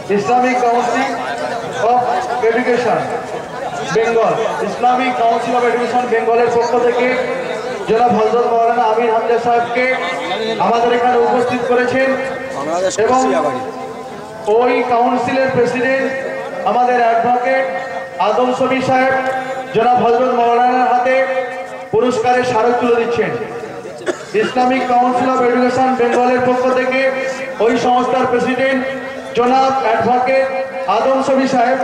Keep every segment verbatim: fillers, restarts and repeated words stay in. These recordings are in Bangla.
Islamic council of education Bengal Islamic council of education বেঙ্গলের পক্ষ থেকে জনাব হযরত মাওলানা আমির হামজা সাহেবকে আমাদের এখানে উপস্থিত করেছেন এবং ওই কাউন্সিলের প্রেসিডেন্ট আমাদের অ্যাডভোকেট আদম শফি সাহেব জনাব হযরত মাওলানার হাতে পুরস্কারের স্মারক তুলে দিচ্ছেন। ইসলামিক কাউন্সিল অফ এডুকেশন বেঙ্গলের পক্ষ থেকে ওই সংস্থার প্রেসিডেন্ট জনাব অ্যাডভোকেট আদম শফি সাহেব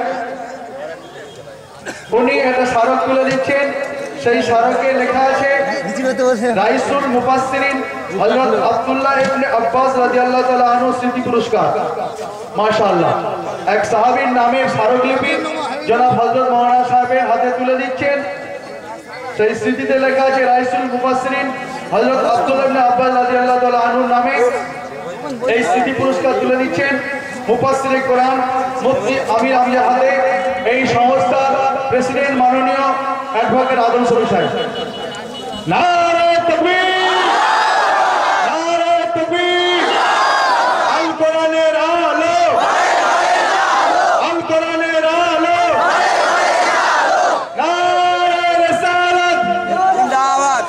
উনি একটা স্মারক তুলে দিচ্ছেন। সেই স্মারকে লেখা আছে রাইসুল মুফাসসিরিন হযরত আব্দুল্লাহ ইবনে আব্বাস রাদিয়াল্লাহু তাআলা আনহু স্মৃতি পুরস্কার। মাশাআল্লাহ, এক সাহাবীর নামে স্মারকলিপি জনাব হযরত মাওলানা সাহেবের হাতে তুলে দিচ্ছেন। সেই স্মৃতিতে লেখা আছে রাইসুল মুফাসসিরিন হযরত আব্দুল্লাহ ইবনে আব্বাস রাদিয়াল্লাহু তাআলা আনহুর নামে এই স্মৃতি পুরস্কার তুলে দিচ্ছেন মুফাসসিরে কোরআন মুফতি আমির হামজা হাতে এই সংস্থার প্রেসিডেন্ট মাননীয় অ্যাডভোকেট আদম শফি সাহেব। নারে তাকবীর, নারে তাকবীর, আল কোরআনের আলো, আল কোরআনের আলো, নারে রিসালাত জিন্দাবাদ।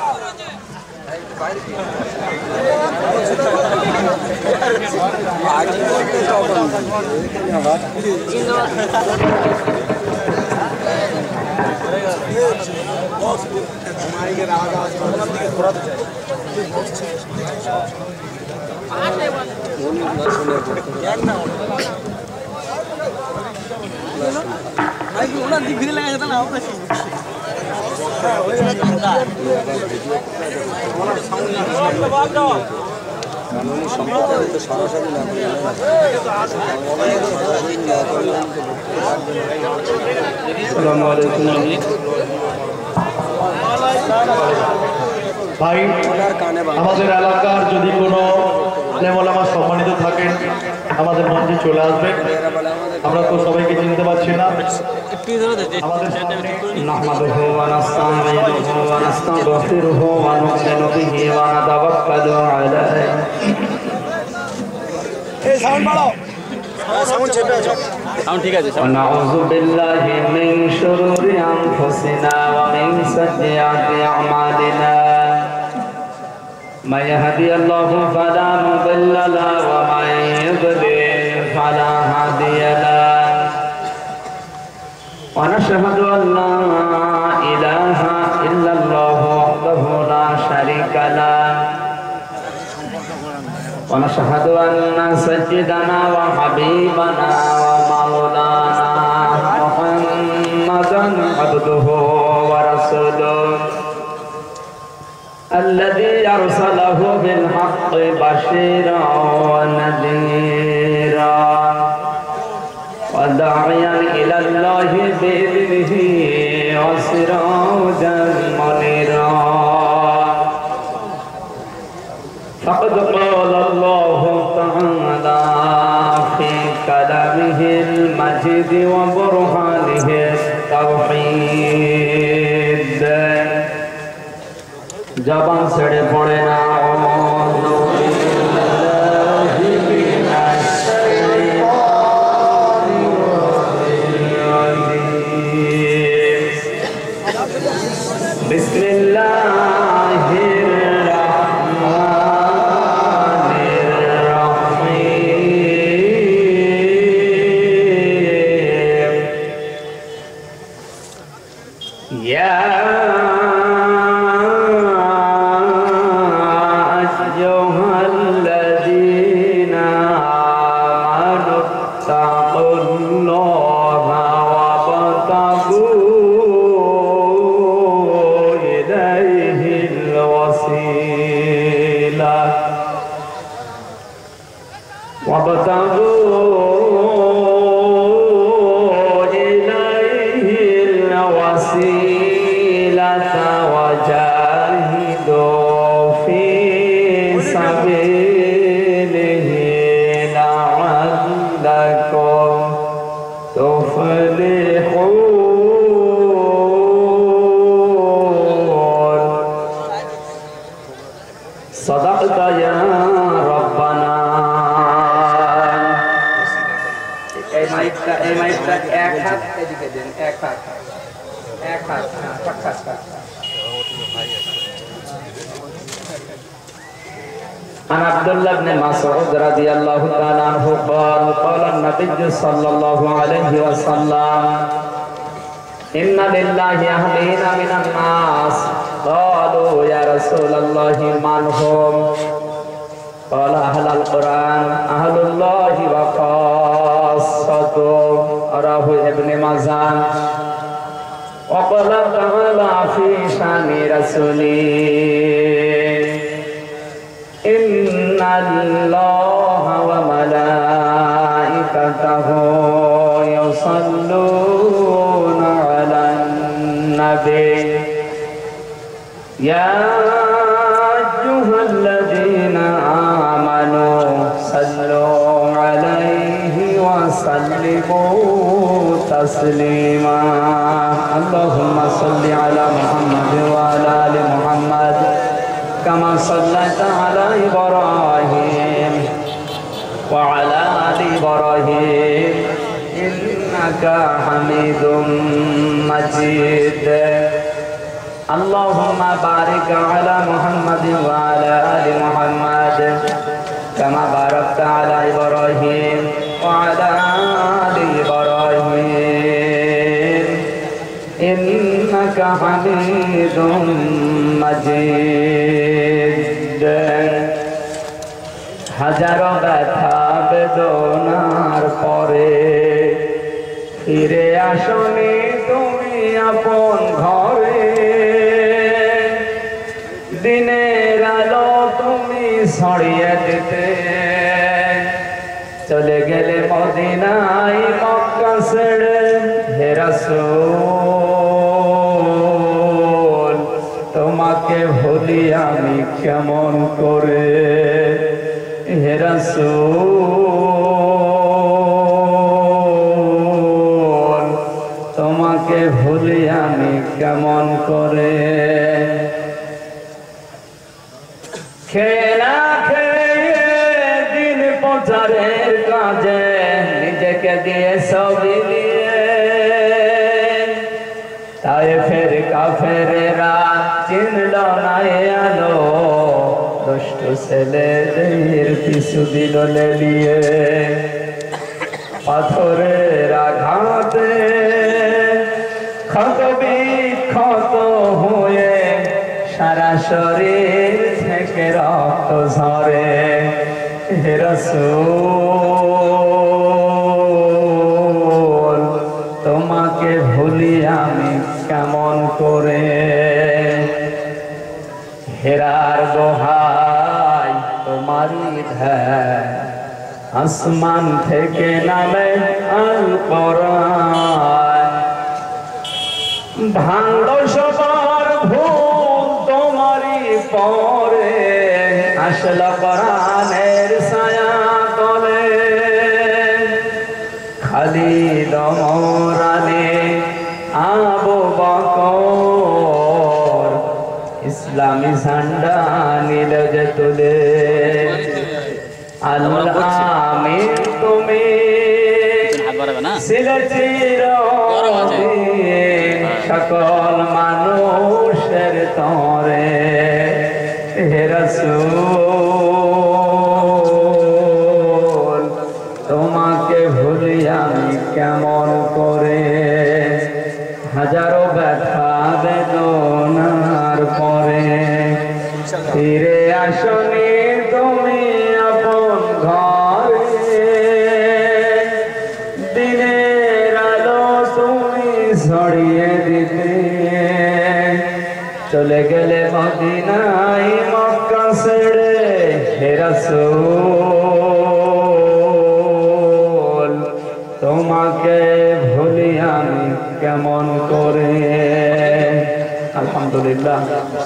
কানুনি সম্প্রদায় তো সরাসরি না ভাই, আমাদের এলাকার যদি কোনো আলেম-ওলামা সম্মানিত থাকেন আমাদের মঞ্চে চলে আসবে। আমরা তো সবাইকে চিনতে পারছি না। আমাদের সামনে নাহমাদুহু ওয়া নাস্তাঈনুহু ওয়া নাস্তাগফিরুহু ওয়া নু'মিনু বিহি ওয়া নাতাওয়াক্কালু আলাইহি। এই সাউন্ড বাড়াও, সাউন্ড চেপে আছে, সাউন্ড ঠিক আছে। ওয়া নাউযু বিল্লাহি মিন শুরুরি আনফুসিনা ওয়া মিন সাইয়্যাতি আমালিনা। من يهدي الله فلا مضل له ومن يضلل فلا هادي له ونشهد أن لا إله إلا الله وحده لا شريك له ونشهد أن سيدنا وحبيبنا ومولانا محمدا عبده ورسوله الذي أرسله بالحق بشيرا ونذيرا وداعيا إلى الله بإذنه وسراجا منيرا فقد قال الله تعالى في كلامه المجيد وبرهانه التوحيد জবান ছেড়ে পড়ে না বিসমিল্লাহির রাহমানির রাহিম ইয়া মাইকটা এই মাইকটা এক হাত এদিকে দেন, এক হাত এক হাত পাক্কা عن عبد الله بن مسعود رضي الله تعالى عنه قال قال النبي صلى الله عليه وسلم إن لله أهلين من الناس قالوا يا رسول الله من هم قال أهل القرآن أهل الله وخاصته رواه ابن ماجه وقال تعالى في شأن رسوله إن الله وملائكته يصلون على النبي يا أيها الذين آمنوا صلوا عليه وسلموا تسليما اللهم صل على محمد وعلى آل محمد كما صليت على إبراهيم وعلى آل إبراهيم إنك حميد مجيد اللهم بارك على محمد وعلى آل محمد كما باركت على إبراهيم وعلى آل إبراهيم إنك حميد مجيد হাজারো ব্যথা বেদনার পরে ফিরে আসনি তুমি আপন ঘরে দিনের আলো তুমি ছড়িয়ে দিতে চলে গেলে মদিনায় মক্কা ছেড়ে হে রাসূল তোমাকে ভুলি আমি কেমন করে হে রাসূল তোমাকে ভুলি আমি কেমন করে খেয়ে না খেয়ে দিন প্রচারের কাজে নিজেকে দিয়ে ছবি দিয়ে তাই ফের কাফেরেরা চিনল না আলো দুষ্ট ছেলেদের পিছু দিল লেলিয়ে পাথরের আঘাতে ক্ষত বিক্ষত হয়ে সারা শরীর থেকে রক্ত ঝরে হে রাসূল তোমাকে ভুলি আমি কেমন করে হেরার দোহাই তোমারই ধ্যান আসমান থেকে নামে আল কোরআন ভাঙল সবার ভুল তোমারই পরে আসল কোরআনের ছায়া তলে খালিদ ওমর আলী আবু বকর ইসলামী ঝান্ডা নীল যে তুলে আল্লাহ আমিন তুমি ছিলে চিরদিন সকল মানুষের তরে হে রাসূল তোমাকে ভুলি আমি কেমন করে হাজারো ব্যথা বেদনার পরে ফিরে আসনি তুমি আপন ঘরে দিনের আলো তুমি ছড়িয়ে দিতে চলে গেলে মদিনায় মক্কা ছেড়ে হে রাসূল তোমাকে ভুলি আমি কেমন করে আলহামদুলিল্লাহ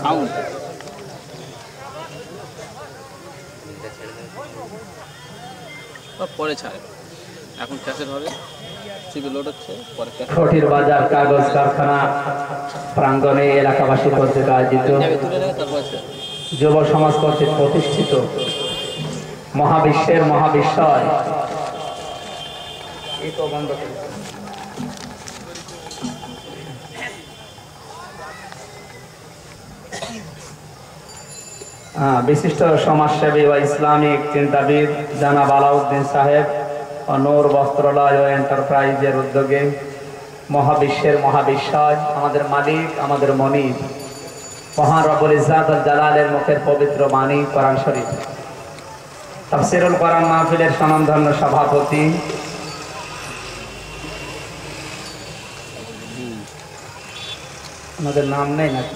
পরে ছাড়ে এখন ক্যাসেট হবে সিবি লোড হচ্ছে পরে ফটির বাজার কাগজ কারখানা প্রাঙ্গণে এলাকাবাসী কর্তৃক আয়োজিত যুব সমাজ কর্তৃক প্রতিষ্ঠিত মহাবিশ্বের মহাবিশ্বয় এই তো বন্ধ করে বিশিষ্ট সমাজসেবী ও ইসলামিক চিন্তাবিদ জনাব আলাউদ্দিন সাহেব ও নূর বস্ত্রালয় ও এন্টারপ্রাইজের উদ্যোগে মহাবিশ্বের মহাবিশ্বয় আমাদের মালিক আমাদের মনিব মহান রব্বুল ইজ্জাত ওয়াল জালালের মুখের পবিত্র বাণী কোরআন শরীফ তাফসীরুল কোরআন মাহফিলের স্বনামধন্য সভাপতি আমাদের নাম নেই নাকি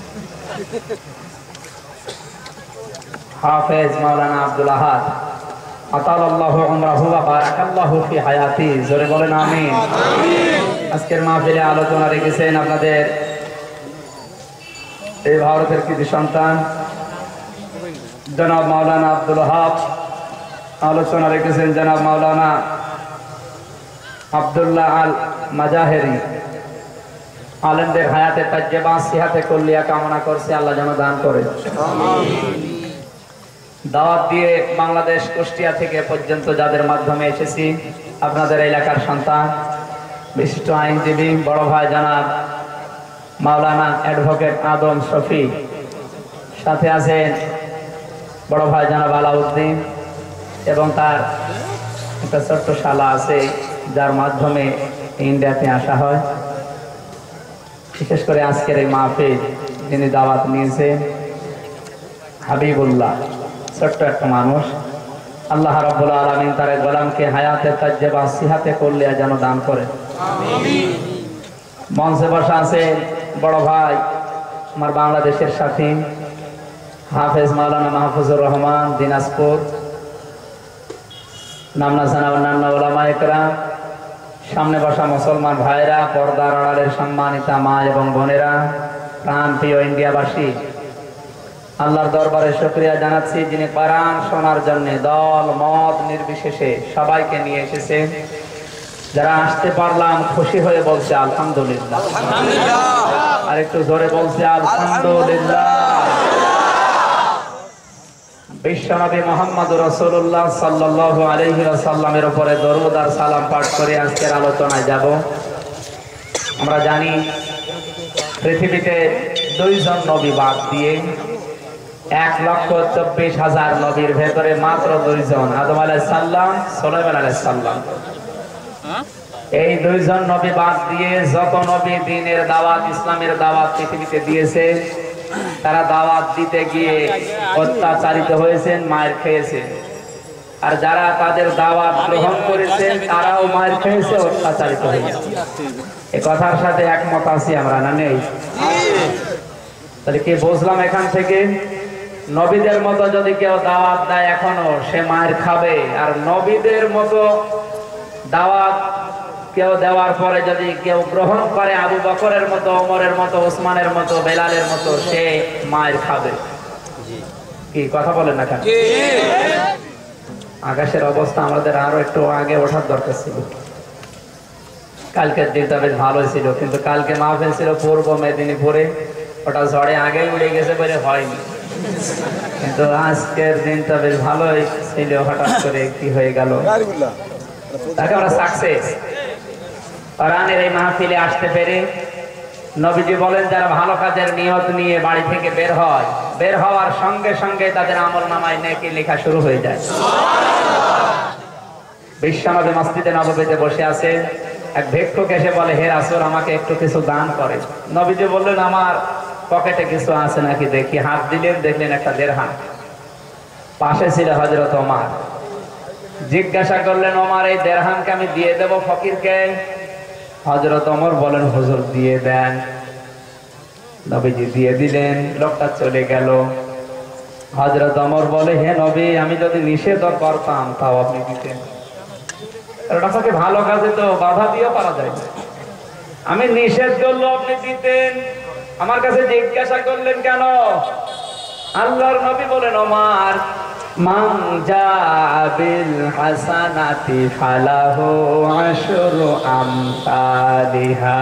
হাফেজ মাওলানা আব্দুল আহাদ আতালাল্লাহু উমরাহু ওয়া বারাকাল্লাহু ফি হায়াতি জোরে বলেন আমিন। আজকের মাহফিলে আলোচনা রেখেছেন আপনাদের এই ভারতের কৃতি সন্তান জনাব মাওলানা আব্দুল ওয়াহাব, আলোচনা রেখেছেন জনাব মাওলানা আব্দুল্লাহ আল মাজাহেরি। আলেমদের হায়াতে তাজ্জেবা সিহাতে কুল্লিয়া কামনা করছে, আল্লাহ যেন দান করে। দাওয়াত দিয়ে বাংলাদেশ কুষ্টিয়া থেকে পর্যন্ত যাদের মাধ্যমে এসেছি, আপনাদের এলাকার সন্তান বিশিষ্ট আইনজীবী বড় ভাই জনাব মাওলানা অ্যাডভোকেট আদম শফি, সাথে আছেন বড় ভাই জনাব আলাউদ্দিন এবং তার একটা ছোট্ট শালা আছে যার মাধ্যমে ইন্ডিয়াতে আসা হয়। বিশেষ করে আজকের এই মাহফিল যিনি দাওয়াত নিয়েছেন হাবিবুল্লাহ, ছোট্ট একটা মানুষ, আল্লাহ রাব্বুল আলামিন তার গোলামকে হায়াতে তাজ্জেবা সিহাতে কুল্লিয়া যেন দান করে। মঞ্চে বসা আছে বড় ভাই আমার বাংলাদেশের সাথী হাফেজ মাওলানা মাহফুজুর রহমান দিনাজপুর, নামনা জানা অন্যান্য ওলামা ইকরাম, সামনে বসা মুসলমান ভাইরা, পর্দার আড়ালের সম্মানিতা মা এবং বোনেরা, প্রাণ প্রিয় ইন্ডিয়াবাসী, আল্লাহর দরবারে শুকরিয়া জানাচ্ছি যিনি কোরআন শোনার জন্য দল মত নির্বিশেষে সবাইকে নিয়ে এসেছে। যারা আসতে পারলাম খুশি হয়ে বলছে আলহামদুলিল্লাহ, আর একটু জোরে বলছে আলহামদুলিল্লাহ। বিশ্বনবী মুহাম্মদ রাসূলুল্লাহ সাল্লাল্লাহু আলাইহি ওয়াসাল্লামের উপরে দরুদ আর সালাম পাঠ করে আজকের আলোচনায় যাব। আমরা জানি পৃথিবীতে দুইজন নবী বাদ দিয়ে এক লক্ষ চব্বিশ হাজার নবীর ভেতরে মাত্র দুইজন, আদম আলাইহিস সালাম, সুলাইমান আলাইহিস সালাম। এই দুইজন নবী বাদ দিয়ে যত নবী দ্বীনের দাওয়াত, ইসলামের দাওয়াত পৃথিবীতে দিয়েছে, তারা দাওয়াত দিতে গিয়ে অত্যাচারিত হয়েছেন, মায়ের খেয়েছেন। আর যারা তাদের দাওয়াত গ্রহণ করেছেন তারাও মায়ের খেয়েছে, অত্যাচারিত হয়েছে। এই কথার সাথে একমত আছি আমরা, না নেই? তাহলে কি বুঝলাম এখান থেকে? নবীদের মতো যদি কেউ দাওয়াত দেয় এখনো, সে মায়ের খাবে। আর নবীদের মতো দাওয়াত কেউ দেওয়ার পরে যদি কেউ গ্রহণ করে, আবু বকরের মতো, ওমরের মতো, ওসমানের মতো, বেলালের মতো, সে মায়ের খাবে। কি কথা বলেন না কেন? আকাশের অবস্থা আমাদের আরো একটু আগে ওঠার দরকার ছিল। কালকের দিনটা বেশ ভালো ছিল, কিন্তু কালকে মাহফিল ছিল পূর্ব মেদিনীপুরে, ওটা ঝড়ে আগে উড়ে গেছে বলে হয়নি। কিন্তু আজকের দিনটা বেশ ভালোই ছিল, হঠাৎ করে কি হয়ে গেল। তাকে আমরা সাকসেস কোরআনের এই মাহফিলে আসতে পেরে। নবীজি বলেন যারা ভালো কাজের নিয়ত নিয়ে বাড়ি থেকে বের হয়, বের হওয়ার সঙ্গে সঙ্গে তাদের আমলনামায় নেকি লেখা শুরু হয়ে যায়। বিশ্বনবী মসজিদে নববীতে বসে আছে, এক ভিক্ষুক এসে বলে, হে রাসূল আমাকে একটু কিছু দান করে। নবীজি বললেন আমার পকেটে কিছু আছে নাকি দেখি। হাত দিলেন, দেখলেন একটা দেড়হাম। পাশে ছিল হযরত ওমর। জিজ্ঞাসা করলেন, ওমর এই দেড়হামকে আমি দিয়ে দেব ফকিরকে? হযরত ওমর বলেন, হুজুর দিয়ে দেন। নবীজি দিয়ে দিলেন, লোকটা চলে গেল। হযরত ওমর বলে, হে নবী আমি যদি নিষেধ করতাম তাও আপনি দিতেন? কারণ আপনাকে ভালো কাজে তো বাধা দিয়ে পারা যায় না। আমি নিষেধ করলো আপনি দিতেন, আমার কাছে জিজ্ঞাসা করলেন কেন? আল্লাহর নবী বলেন, ওমর মান জাআ বিল হাসানাতি ফালাহু আশরু আমসালিহা।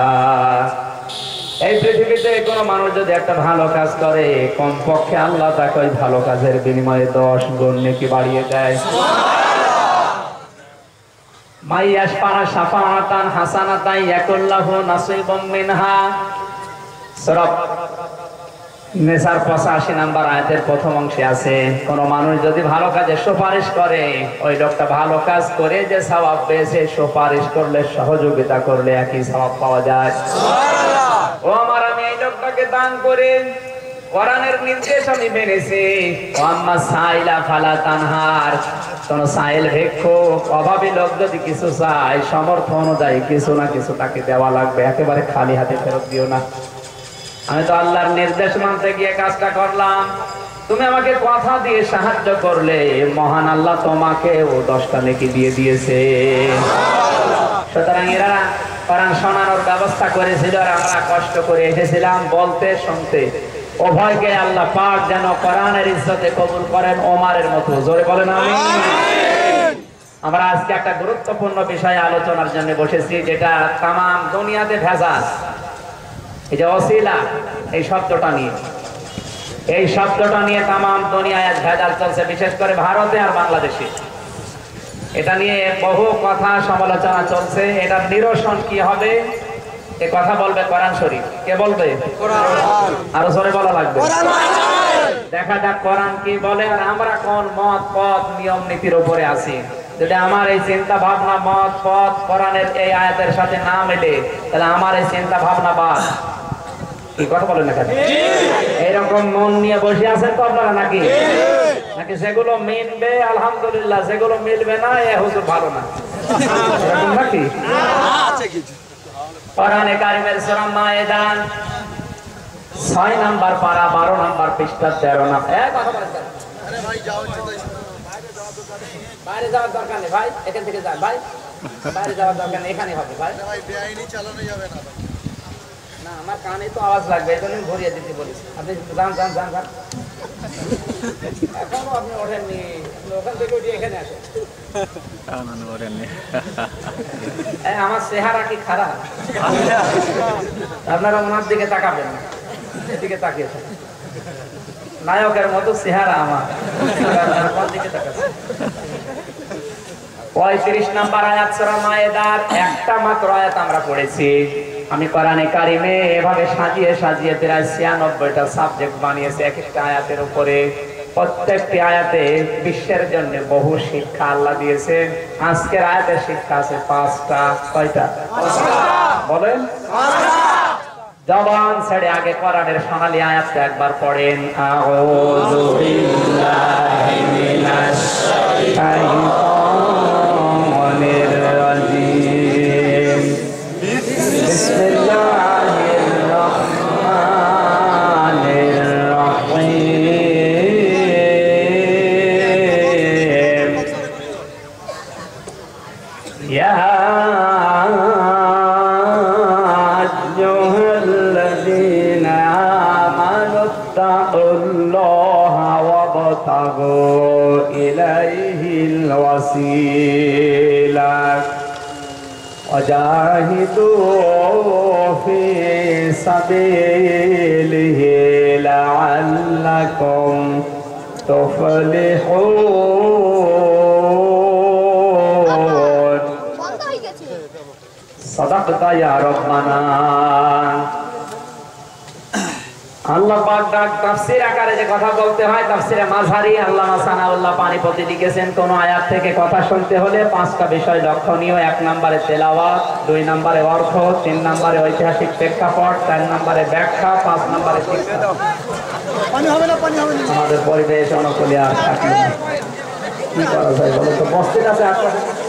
এই পৃথিবীতে কোনো মানুষ যদি একটা ভালো কাজ করে, কমপক্ষে আল্লাহ তাকে ওই ভালো কাজের বিনিময়ে দশ গুণ নেকি বাড়িয়ে দেয়। মাইয়াস পারা শাফাআতান হাসানাতান ইয়াকুল্লাহু নাসিবুম মিনহা। সূরা নিসার পঁচাশি নাম্বার আয়াতের প্রথম অংশে আছে, কোন মানুষ যদি ভালো কাজে সুপারিশ করে, ওই লোকটা ভালো কাজ করে যে সওয়াব পেয়েছে, সুপারিশ করলে সহযোগিতা করলে একই সওয়াব পাওয়া যায়। ও আমার, আমি এই লোকটাকে দান করে কোরআনের নির্দেশ আমি মেনেছি। ওয়াম্মা সাইলা ফালা তানহার, কোন সাইল ভিক্ষুক অভাবী লোক যদি কিছু চায়, সামর্থ্য অনুযায়ী কিছু না কিছু তাকে দেওয়া লাগবে, একেবারে খালি হাতে ফেরত দিও না। আমি তো আল্লাহর নির্দেশ মানতে গিয়ে কাজটা করলাম, তুমি আমাকে কথা দিয়ে সাহায্য করলে, মহান আল্লাহ তোমাকে ও দশটা নেকি দিয়ে দিয়েছে। সুতরাং এরা কোরআন শোনানোর ব্যবস্থা করেছিল, আর আমরা কষ্ট করে এসেছিলাম বলতে শুনতে। উভয়কে আল্লাহ পাক যেন কোরআনের ইজ্জতে কবুল করেন, ওমরের মতো। জোরে বলেন আমিন। আমরা আজকে একটা গুরুত্বপূর্ণ বিষয়ে আলোচনার জন্য বসেছি, যেটা তামাম দুনিয়াতে ভেজাল। এই যে ওসিলা, এই শব্দটা নিয়ে এই শব্দটা নিয়ে তামাম দুনিয়ায় আজ ভেজাল চলছে, বিশেষ করে ভারতে আর বাংলাদেশে। এটা নিয়ে বহু কথা সমালোচনা চলছে। এটার নিরসন কি হবে, এ কথা বলবে কোরআন শরীফ। কে বলবে? আরো জোরে বলা লাগবে। দেখা যাক কোরআন কি বলে, আর আমরা কোন মত পথ নিয়ম নীতির উপরে আছি। যদি আমার এই চিন্তা ভাবনা মত পথ কোরআনের এই আয়াতের সাথে না মেলে, তাহলে আমার এই চিন্তা ভাবনা বাদ। কি কথা বলেন না? এইরকম মন নিয়ে বসে আছেন তো আপনারা নাকি? নাকি সেগুলো মিলবে আলহামদুলিল্লাহ, সেগুলো মিলবে না এ হুজুর ভালো না, এরকম নাকি? কোরআনে কারিমের সূরা মায়েদা ছয় নাম্বার পারা বারো নাম্বার পৃষ্ঠা তেরো নাম্বার। এই কথা বলেন, আরে ভাই যাও, বাইরে যাওয়ার দরকার নেই ভাই, এখান থেকে যান ভাই, বাইরে যাওয়ার দরকার নেই, এখানে হবে ভাই। ভাই বেআইনি চালানো যাবে না, না আমার কানে তো আওয়াজ লাগবে, এই জন্য ঘুরিয়ে দিতে বলেছি। আপনি যান যান যান যান, এখনো আপনি ওঠেননি, ওখান থেকে উঠে এখানে আসেন। আমার চেহারা কি খারাপ? আপনারা ওনার দিকে তাকাবেন না, এদিকে তাকিয়ে থাকেন। নায়কের মতো চেহারা আমার, কোন দিকে তাকাচ্ছেন? পঁয়ত্রিশ নাম্বার আয়াত সূরা মায়েদার একটা মাত্র আয়াত আমরা পড়েছি। আমি কোরআনে কারিমে এভাবে সাজিয়ে সাজিয়ে প্রায় ছিয়ানব্বইটা সাবজেক্ট বানিয়েছি এক একটা আয়াতের উপরে। প্রত্যেকটি আয়াতে বিশ্বের জন্য বহু শিক্ষা আল্লাহ দিয়েছে। আজকের আয়াতের শিক্ষা আছে পাঁচটা। কয়টা? বলেন। জবান ছেড়ে আগে কোরআনের সোনালী আয়াতটা একবার পড়েন। আউযু বিল্লাহি মিনাশ শাইতানির রাজিম। বিসমিল্লাহির রাহমানির রাহিম। ইয়া ইলাইহিল ওয়াসিলা ওয়াজাহিদু ফি সাবিলিহি লাআল্লাকুম তুফলিহুন। সাদাকতা ইয়া রাব্বানা। আল্লাহ পাক ডাক তাফসীর আকারে যে কথা বলতে হয়, তাফসীরে মাযহারি আল্লামা সানাউল্লাহ পানিপতি লিখেছেন, কোন আয়াত থেকে কথা শুনতে হলে পাঁচটা বিষয় লক্ষণীয়। এক নম্বরে তেলাওয়াত, দুই নম্বরে অর্থ, তিন নম্বরে ঐতিহাসিক প্রেক্ষাপট, চার নম্বরে ব্যাখ্যা, পাঁচ নম্বরে শিক্ষা। পানি হবে না, পানি হবে না। আমাদের পরিবেশ অনুকূলে আর থাকলে কি করা যায় বলো তো? বস্তির আছে আপনাদের